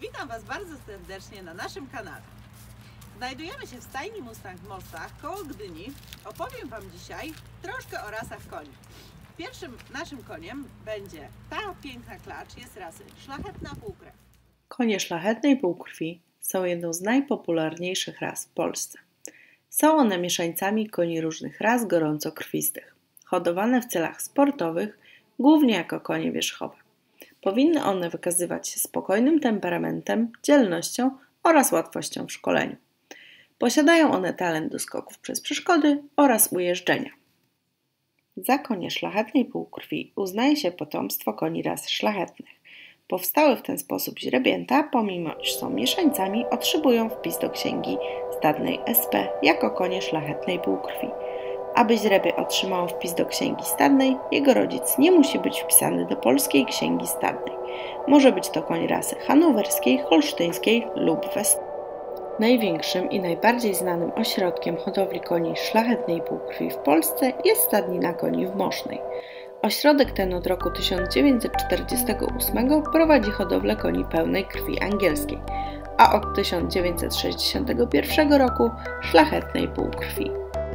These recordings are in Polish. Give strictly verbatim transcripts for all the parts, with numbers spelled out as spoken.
Witam Was bardzo serdecznie na naszym kanale. Znajdujemy się w stajni Mustang w Mossach koło Gdyni. Opowiem Wam dzisiaj troszkę o rasach koni. Pierwszym naszym koniem będzie ta piękna klacz, jest rasy szlachetna półkrew. Konie szlachetnej półkrwi są jedną z najpopularniejszych ras w Polsce. Są one mieszańcami koni różnych ras gorącokrwistych, hodowane w celach sportowych, głównie jako konie wierzchowe. Powinny one wykazywać się spokojnym temperamentem, dzielnością oraz łatwością w szkoleniu. Posiadają one talent do skoków przez przeszkody oraz ujeżdżenia. Za konie szlachetnej półkrwi uznaje się potomstwo koni ras szlachetnych. Powstałe w ten sposób źrebięta, pomimo iż są mieszańcami, otrzymują wpis do księgi stadnej S P jako konie szlachetnej półkrwi. Aby źrebie otrzymało wpis do księgi stadnej, jego rodzic nie musi być wpisany do polskiej księgi stadnej. Może być to koń rasy hanowerskiej, holsztyńskiej lub western. Największym i najbardziej znanym ośrodkiem hodowli koni szlachetnej półkrwi w Polsce jest stadnina koni w Mosznej. Ośrodek ten od roku tysiąc dziewięćset czterdziestego ósmego prowadzi hodowlę koni pełnej krwi angielskiej, a od tysiąc dziewięćset sześćdziesiątego pierwszego roku szlachetnej półkrwi.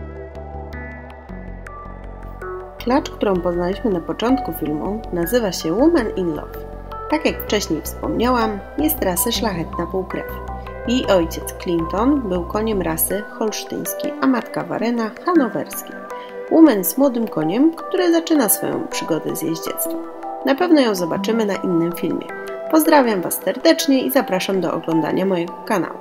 Klacz, którą poznaliśmy na początku filmu, nazywa się Woman in Love. Tak jak wcześniej wspomniałam, jest rasy szlachetna półkrew. Jej ojciec Clinton był koniem rasy holsztyńskiej, a matka Warena hanowerskiej. Woman jest młodym koniem, który zaczyna swoją przygodę z jeździectwem. Na pewno ją zobaczymy na innym filmie. Pozdrawiam Was serdecznie i zapraszam do oglądania mojego kanału.